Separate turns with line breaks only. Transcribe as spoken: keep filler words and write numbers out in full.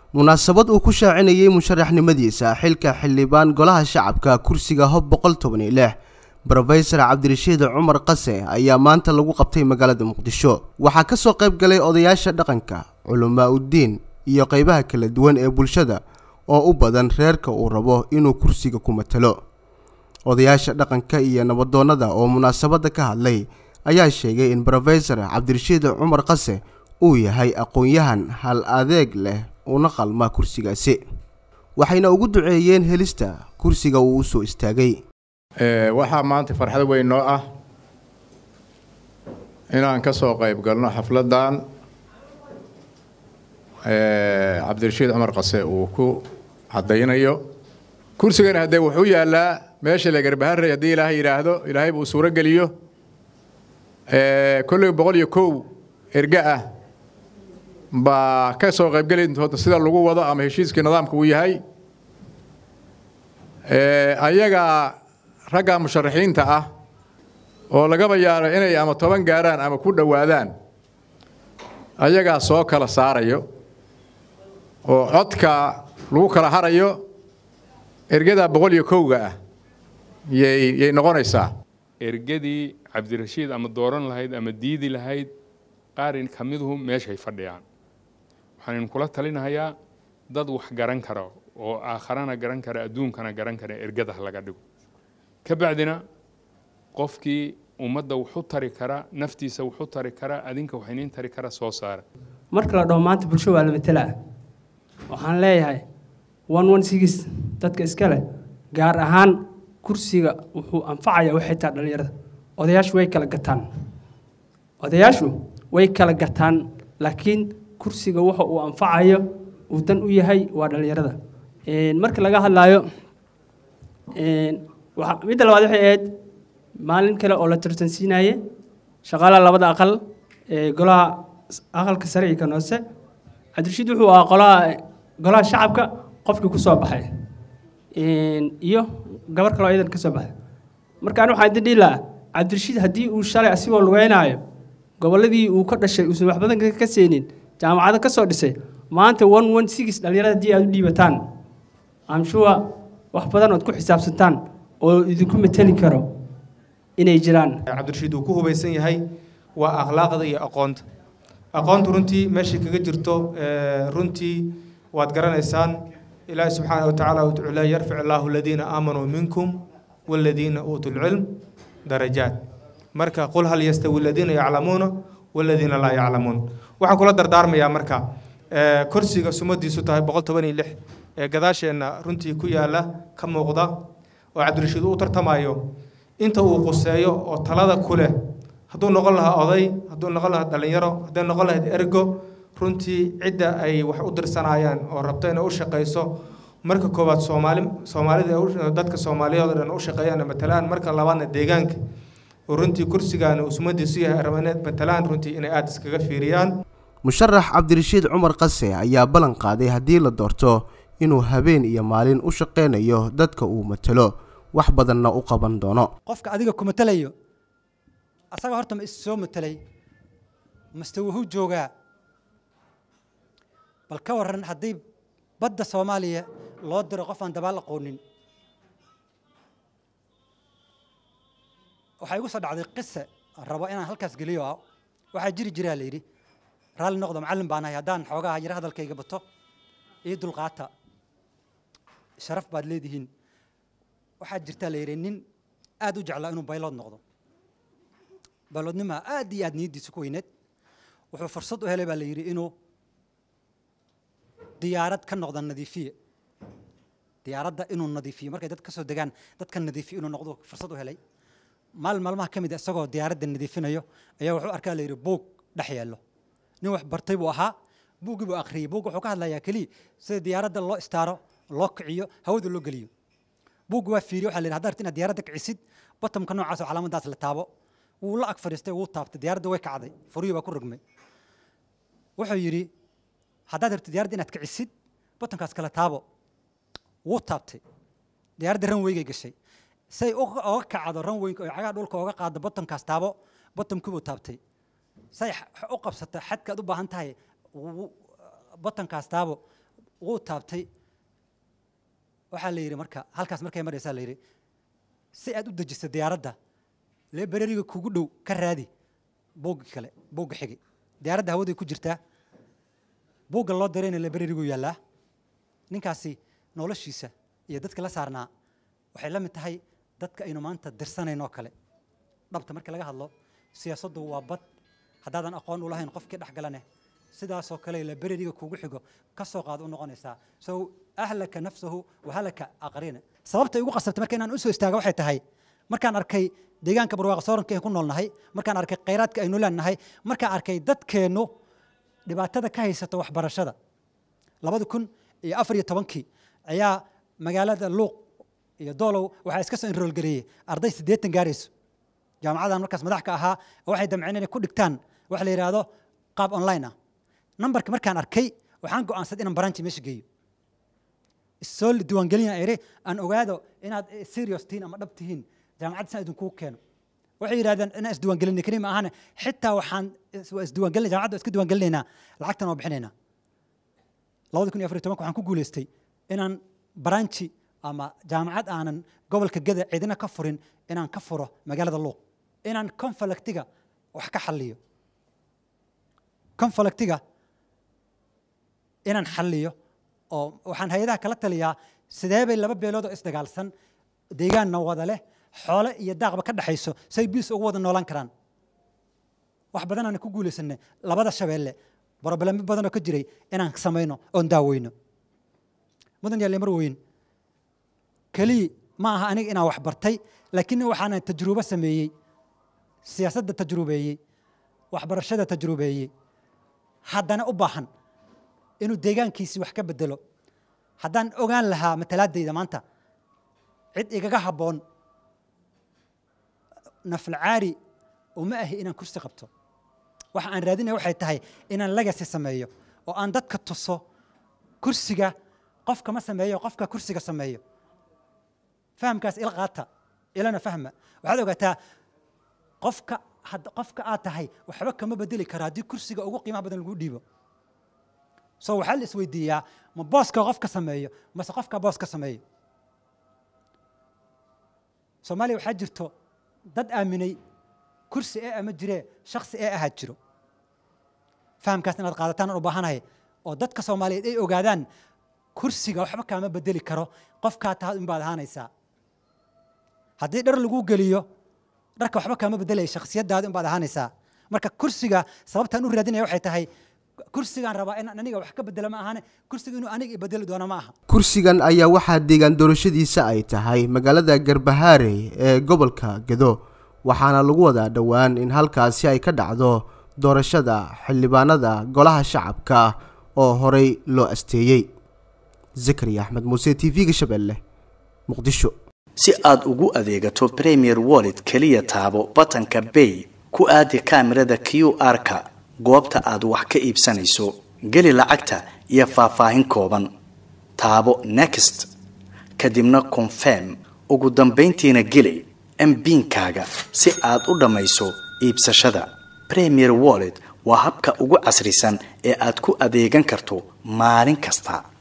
munaasabad uu ku shaacinayay musharaxnimadiisa xilka xildhibaan golaha shacabka kursiga hob boqol toban iyo lix Professor Cabdirashiid Cumar Qase ayaa maanta lagu qabtay magaalada Muqdisho. Waxaa ka soo qayb galay odayaasha dhaqanka, culumaa u diin iyo qaybaha kala duwan ee bulshada oo u badan reerka uu rabo inuu kursiga ku matalo. Odayaasha dhaqanka iyo nabadoonnada oo munaasabada ka hadlay ayaa sheegay in Professor Cabdirashiid Cumar Qase uu yahay aqoon-yahan hal adeeg leh una qalma kursigaasi. Waxayna ugu duceeyeen helista kursiga uu soo istaagay.
ee waxa maanta farxad weyn noo ah inaan ka soo qayb galno xafladan ee Cabdirashiid Cumar Qase uu ku cadeynayo kursigana hadee wuxuu yaalaa meesha la garbaharay hadii Ilaahay yiraahdo Ilaahay buu suura galiyo ee kulli boqol iyo kow erga ah ba ka soo qayb galay inta sida lagu wado ama heshiiska nidaamka uu yahay ee ayaga ragga musharaxiinta ah oo laga bayaaro inay ama toban gaaraan ama ku dhawaadaan ayaga soo kala saarayo oo codka lagu kala harayo ergada boqol iyo kow ah yey yey noqonaysaa
ergadii Cabdirashiid ama dooran lahayd ama diidi lahayd qaarin kamiduhu meeshay fadhiyaan waxaan kula talinayaa dad wax garan kara oo aakharana garan kara adduunkana garan kara ergada laga dhigo kabacdina qofkii ummadda wuxuu tari kara naftiisa wuxuu tari kara adinka waxaynin tari kara soo saar
marka la dhaw maanta bulsho waa la metelaa waxaan leeyahay one one six dadka iska leh gaar ahaan kursiga wuxuu anfacaya waxay taa dhalinyarada odayaashu way kala gataan odayaashu way kala gataan laakiin kursiga waxa uu anfacayo uu dan u yahay waa dhalinyarada een marka laga hadlaayo een waxa mid labaad waxay ahayd maalin kale oo la tartansiinaye shaqaalaha labada aqal ee golaha aqalka sare iyo kanoose Cabdirashiid wuxuu ahaa golaha golaha shacabka qofkii ku soo baxay een iyo gabar kale oo idan ka soo baxay marka anu waxaan dhilaa Cabdirashiid hadii uu shalay asigoo lugeynayo goboladii uu ka dhashay uu wax badan ka seenin jaamacada ka soo dhisay maanta one one six dhalinyarada hadii aad u dhiibataan am sure wax badan oo ku xisaabsantaan oo idinku meteli karo inay jiraan
Cabdirashiid uu ku hubaysan yahay waa akhlaaqda iyo aqoonta aqoontu runtii meesha kaga jirto runtii waad garanaysaan Ilaahay subhanahu wa ta'ala uu tu'ala yarfa Allahu alladheena aamanu minkum walladheena utul ilm darajat marka qul hal yastawi alladheena ya'lamuna walladheena la ya'lamun waxaan kula dardaarmayaa marka kursiga sumadiisu tahay boqol toban iyo lix ee gadaasheena runtii ku yaala ka muuqda oo Cabdirashiid uu tartamayo inta uu quseeyo oo talada ku leh haduu noqon lahaa oday haduu noqon lahaa dhalinyaro haduu noqon lahaa ergo runtii cidda ay wax u dirsanayaan oo rabto inay u shaqeyso marka koobaad Soomaali Soomaalida dadka Soomaaliyeed oo u shaqeeyaan matalaan marka labaadna deegaanka runtii kursigan usmadiisu yahay armaneed matalaan runtii inay aad iskaga fiiriyaan
musharax Cabdirashiid Cumar Qase ayaa balan qaaday hadii la doorto inuu habeen iyo maalin u shaqeynayo dadka uu matalo wax badanna u qaban doono
qofka adiga ku matalayo asaga horta ma soo matalay mastawuhu jooga bal ka waran hadii badda Soomaaliya loo diro qof aan dabaal aqoonin waxa igu soo dhacday qissa rabo inaan halkaas geliyo waxa jiri jiray leeyri raal noqdo macallin baan ahay hadaan xoogaa yar hadalkayga bato ee dulqaata sharaf baad leedihiin waxa jirta leeyri nin aad u jeclaa inuu baylood noqdo bayloodnima aad iyo aad niyadiisu ku weyneed wuxuu fursad u helay baa leeyri inuu diyaarad ka noqdo nadiifiye diyaaradda inuu nadiifiyo markay dad ka soo degaan dadka nadiifiyo inuu noqdo fursad u helay maal maalmaha kamid ah isagoo diyaaradda nadiifinayo ayaa wuxuu arkaa leeyri buug dhex yaalo nin wax bartay buu ahaa buugi buu akhriyay buug wuxuu ka hadlayaa kaliya sida diyaaradda loo istaaro loo kiciyo hawada loo geliyo buug waa fiiriyo waxa la yiraahdaa hadda inaad diyaaradda kicisid batamka noocaas oo calaamadaas la taabo wuu la ag fariistay wuu taabtay diyaaradda way kacday furiyo baa ku rugmay wuxuu yiri haddaad rabtid diyaaradda inaad kicisid batamkaas kala taabo wuu taabtay diyaaradda runway-ga gashay say uga kacdo runway-ga oo cagaha dhulka uga qaado batamkaas taabo batamkii buu taabtay say u qabsata xadka aad u baahan tahay batankaas taabo wuu taabtay waxaa la yidhi marka halkaas markay maraysaa la yidhi si aad u dejiso diyaaradda librariga kugu dhow ka raadi buugga kale buugga xigi diyaaradda hawaday ku jirtaa buugga loo dirayna librarigu yaallaa ninkaasi noloshiisa iyo dadka la saarnaa waxay la mid tahay dadka aynu maanta dirsanayno kale dhabta marka laga hadlo siyaasaddu waa bad haddaadan aqoon u lahayn qofkii dhex galane sidaasoo kale librariga kugu xigo ka soo qaad u noqonaysaa so ahlaka nafsahu wa halaka aqrina sababta igu qasabtay marka inaan u soo istaago waxay tahay markaan arkay deegaanka barwaaqo sooranka ee ku noolnahay markaan arkay kheyraadka aynu leenahay markaan arkay dadkeennu dhibaatada ka haysato waxbarashada labada kun iyo afar iyo tobankii ayaa magaalada luuq iyo doolow waxaa iska soo enrool gareeyey arday siddeetan gaarayso jaamacadan markaas madax ka ahaa waxay damceen inay ku dhigtaan wax la yidhaahdo qaab online ah nambarka markaan arkay waxaan go'aansaday inaan baranji meesha geeyo isoo diiwaangelin iri aan ogaado inaad serious tihiin ama dhab tihiin jaamacadda san idinkugu keeno waxay yidhahdeen inaan isdiiwaangelinay keliya ma ahane xitaa waxaan isdiiwaangelina jaamacadda iska diiwaangelinaynaa lacagtan oo bixinaynaa labada kun iyo afar iyo tobanka waxaan ku guulaystay inaan baranji ama jaamacad aanan gobolka gada cidina ka furin inaan ka furo magaalada luuq inaan conflictiga wax ka xalliyo conflictiga inaan xalliyo oo waxaan hay-adaha kala taliyaa sidee bay laba beelood oo isdagaalsan deegaanna wada leh xoole iyo daaqba ka dhaxayso say biis ugu wada noolaan karaan wax badan aan ku guulaysanay labada shabeelle problemo badan oo ka jiray inaan samayno oon daaweyno mudan yaale mar weyn kaliya ma aha aniga inaan wax bartay laakiin waxaan tajrubo sameeyey siyaasadda tajrubeeyey waxbarashada tajrubeeyey haddana u baahan inuu deegaankiisii wax ka bedelo haddaan ogaan lahaa matalaadayda maanta cid igaga habboon nafalcaari uma ahi inaan kursi qabto waxa aan raadinaya waxay tahay inaan legacy sameeyo oo aan dadka tuso kursiga qofka ma sameeyo qofka kursiga sameeyo fahamkaas ila qaata ilana fahma waxaad ogaataa qofka qofka aad tahay waxba kama bedeli kara haddii kursiga ugu qiimaha badan lagu dhiibo so waxaa la isweydiiyaa ma booska qofka sameeyo mase qofka booska sameeyo soomaaliya waxaa jirto dad aaminay kursi ee ama jiree shaksi ee ahaa jiro fahamkaas inaad qaadataan aan u baahanahay oo dadka soomaaliyeed ay ogaadaan kursiga waxba kaama bedeli karo qofkaa tahay in baad ahaanaysaa haddii dhar lagu geliyo dharka waxba kaama bedelaya shakhsiyadaada in baad ahaanaysaa marka kursiga sababtaan u raadinaya waxay tahay kursigan rabaa in aniga wax ka bedelo ma ahane kursiga inuu aniga bedeli doono ma aha
kursigan ayaa waxaa deegaan doorashadiisa ay tahay magaalada Garbahaare ee gobolka Gedo waxaana lagu wadaa dhawaan in halkaasi ay ka dhacdo doorashada xildhibaanada golaha shacabka oo horey loo asteeyay Zakariya Ahmed Muuse T V-ga Shabeelle Muqdisho
si aad ugu adeegato Premier Wallet kaliya taabo batanka Pay ku aadi kaamirada Q R-ka goobta aad wax ka iibsanayso gali lacagta iyo faahfaahin kooban taabo Next kadibna Confirm ugu dambeyntiina gali M PIN-kaaga si aad u dhamayso iibsashada Premier Wallet waa habka ugu casrisan ee aad ku adeegan karto maalin kasta.